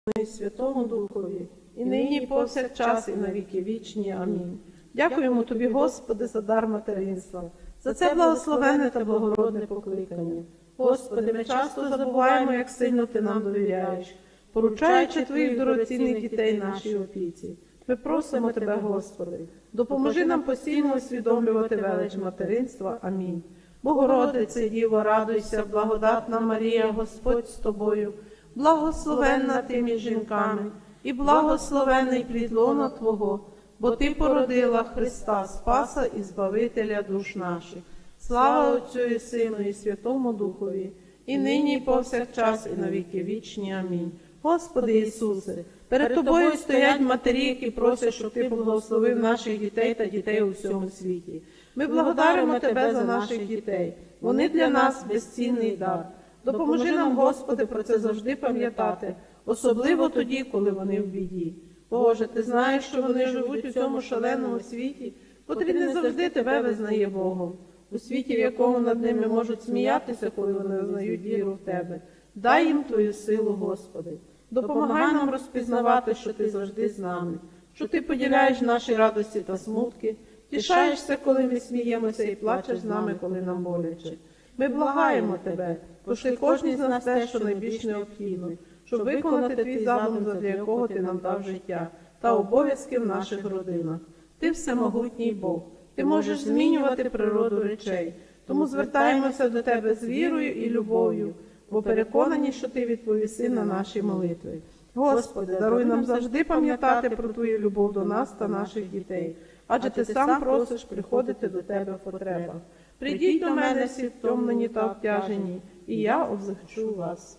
і Святому Духові, і нині, і повсякчас, і на віки вічні. Амінь. Дякуємо Тобі, Господи, за дар материнства, за це благословенне та благородне покликання. Господи, ми часто забуваємо, як сильно Ти нам довіряєш, поручаючи Твоїх дорогоцінних дітей нашій опіці. Ми просимо Тебе, Господи, допоможи нам постійно усвідомлювати велич материнства. Амінь. Богородице, Діво, радуйся, благодатна Марія, Господь з Тобою, благословенна Ти між жінками, і благословений плід лона Твого, бо Ти породила Христа, Спаса і Збавителя душ наших. Слава Отцю і Сину, і Святому Духові, і нині, і повсякчас, і на віки вічні. Амінь. Господи Ісусе, перед Тобою стоять матері, які просять, щоб Ти благословив наших дітей та дітей у всьому світі. Ми благодаримо Тебе за наших дітей. Вони для нас безцінний дар. Допоможи нам, Господи, про це завжди пам'ятати, особливо тоді, коли вони в біді. Боже, Ти знаєш, що вони живуть у цьому шаленому світі, котрий не завжди Тебе визнає Богом. У світі, в якому над ними можуть сміятися, коли вони визнають віру в Тебе. Дай їм Твою силу, Господи. Допомагай нам розпізнавати, що Ти завжди з нами, що Ти поділяєш наші радості та смутки, тішаєшся, коли ми сміємося, і плачеш з нами, коли нам боляче. Ми благаємо Тебе, пошли кожній з нас те, що найбільш необхідно, щоб виконати Твій задум, задля якого Ти нам дав життя та обов'язки в наших родинах. Ти всемогутній Бог, Ти можеш змінювати природу речей, тому звертаємося до Тебе з вірою і любов'ю, бо переконані, що Ти відповіси на наші молитви. Господи, даруй нам завжди пам'ятати про Твою любов до нас та наших дітей, адже Ти сам просиш приходити до Тебе в потребах. Прийдіть до мене всі втомлені та обтяжені, і я облегчу вас.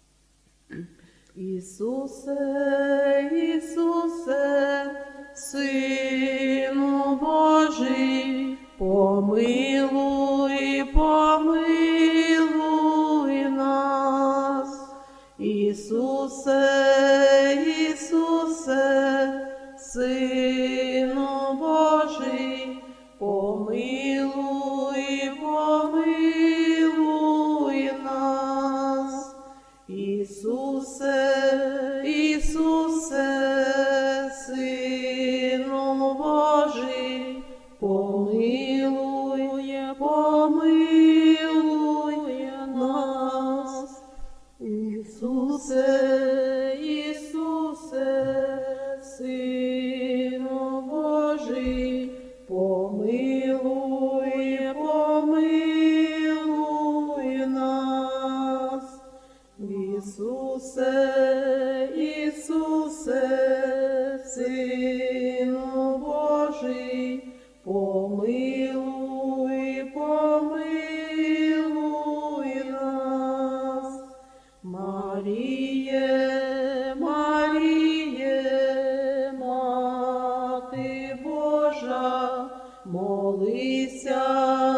Ісусе, Ісусе, Сину Божий, помилуй, помилуй нас. Ісусе, Ісусе, Сину Божий, помилуй, помилуй нас. Ісусе, Ісусе, Сину Божий, помилуй, помилуй нас. Ісусе, Ісусе, Сину Божий, помилуй, помилуй нас. Ісусе, Ісусе, Сину Божий, помилуй, помилуй нас. Маріє, Маріє, Мати Божа, молися